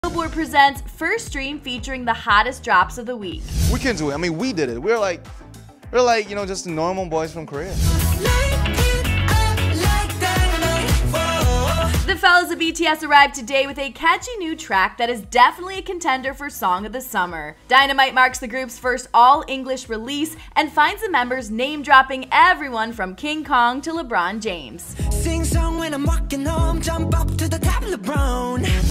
Billboard presents First Stream featuring the hottest drops of the week. We can do it. I mean, we did it. We're like, you know, just normal boys from Korea. The fellas of BTS arrived today with a catchy new track that is definitely a contender for Song of the Summer. Dynamite marks the group's first all-English release and finds the members name-dropping everyone from King Kong to LeBron James. Sing song when I'm walking home, jump up to the top of LeBron.